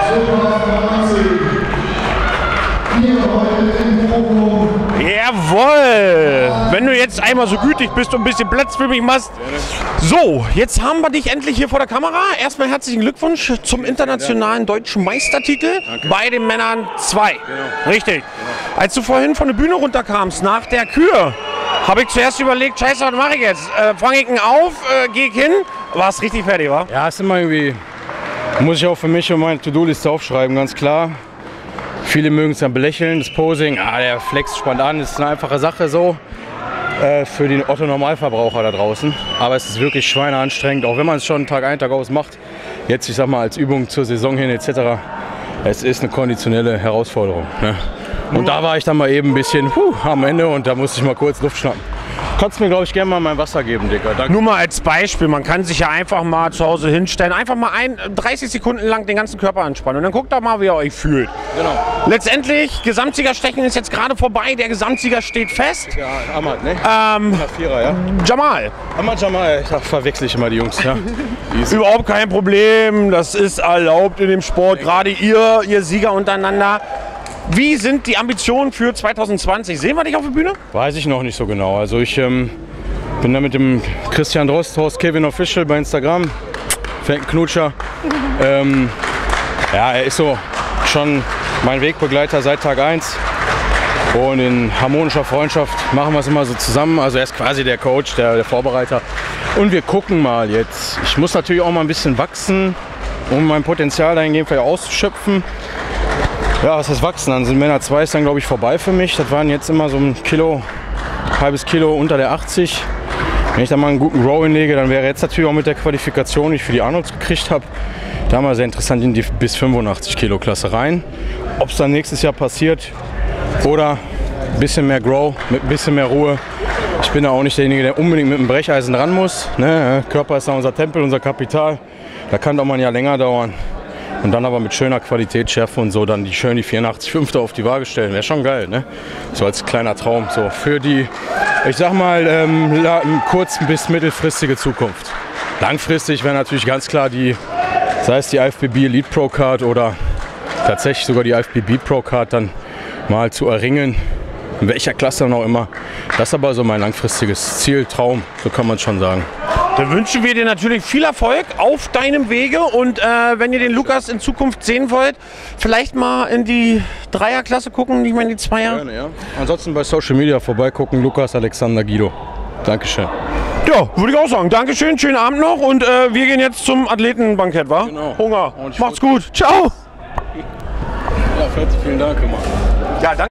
Jawohl! Wenn du jetzt einmal so gütig bist und ein bisschen Platz für mich machst. So, jetzt haben wir dich endlich hier vor der Kamera. Erstmal herzlichen Glückwunsch zum internationalen deutschen Meistertitel. Danke. Bei den Männern 2. Genau. Richtig. Genau. Als du vorhin von der Bühne runterkamst, nach der Kür, habe ich zuerst überlegt, scheiße, was mache ich jetzt? Fange ich ihn auf, gehe ich hin? Warst richtig fertig, wa? Ja, ist immer irgendwie, muss ich auch für mich und meine To-Do-Liste aufschreiben, ganz klar. Viele mögen es dann belächeln, das Posing, der flext spannt an, das ist eine einfache Sache so für den Otto-Normalverbraucher da draußen. Aber es ist wirklich schweineanstrengend, auch wenn man es schon Tag ein, Tag aus macht. Jetzt, ich sag mal, als Übung zur Saison hin etc. Es ist eine konditionelle Herausforderung. Ne? Und da war ich dann mal eben ein bisschen am Ende und da musste ich mal kurz Luft schnappen. Kannst mir, glaube ich, gerne mal mein Wasser geben, Dicker. Danke. Nur mal als Beispiel, man kann sich ja einfach mal zu Hause hinstellen, einfach mal 30 Sekunden lang den ganzen Körper anspannen und dann guckt doch mal, wie ihr euch fühlt. Genau. Letztendlich, Gesamtsiegerstechen ist jetzt gerade vorbei, der Gesamtsieger steht fest. Ja, Ahmad, ne? Vierer, ja? Jamal. Ahmad Jamal, da verwechsel ich immer die Jungs, ja. Überhaupt kein Problem, das ist erlaubt in dem Sport, gerade ihr Sieger untereinander. Wie sind die Ambitionen für 2020? Sehen wir dich auf der Bühne? Weiß ich noch nicht so genau. Also ich bin da mit dem Christian Drost, Horst Kevin Official bei Instagram, Knutscher. Ja, er ist so schon mein Wegbegleiter seit Tag 1. Und in harmonischer Freundschaft machen wir es immer so zusammen. Also er ist quasi der Coach, der Vorbereiter. Und wir gucken mal jetzt. Ich muss natürlich auch mal ein bisschen wachsen, um mein Potenzial dahingehend vielleicht auszuschöpfen. Ja, was heißt wachsen? Dann sind Männer 2 ist dann, glaube ich, vorbei für mich. Das waren jetzt immer so ein halbes Kilo unter der 80. Wenn ich da mal einen guten Row hinlege, dann wäre jetzt natürlich auch mit der Qualifikation, die ich für die Arnolds gekriegt habe, da mal sehr interessant in die bis 85 Kilo Klasse rein. Ob es dann nächstes Jahr passiert oder ein bisschen mehr Grow, mit ein bisschen mehr Ruhe. Ich bin da auch nicht derjenige, der unbedingt mit dem Brecheisen ran muss. Ne? Körper ist da unser Tempel, unser Kapital. Da kann doch mal ein Jahr länger dauern. Und dann aber mit schöner Qualität, Schärfe und so dann die 84,5 auf die Waage stellen. Wäre schon geil, ne? So als kleiner Traum. So für die, ich sag mal, kurz- bis mittelfristige Zukunft. Langfristig wäre natürlich ganz klar sei es die IFBB Elite Pro Card oder tatsächlich sogar die IFBB Pro Card dann mal zu erringen. In welcher Klasse dann auch immer. Das ist aber so mein langfristiges Ziel, Traum, so kann man es schon sagen. Dann wünschen wir dir natürlich viel Erfolg auf deinem Wege und wenn ihr den Lukas in Zukunft sehen wollt, vielleicht mal in die Dreierklasse gucken, nicht mehr in die Zweier. Gerne, ja. Ansonsten bei Social Media vorbeigucken, Lukas Alexander Guido. Dankeschön. Ja, würde ich auch sagen. Dankeschön, schönen Abend noch und wir gehen jetzt zum Athletenbankett, wa? Genau. Hunger. Macht's gut. Ciao. Ja, vielen Dank, Mann. Ja, danke.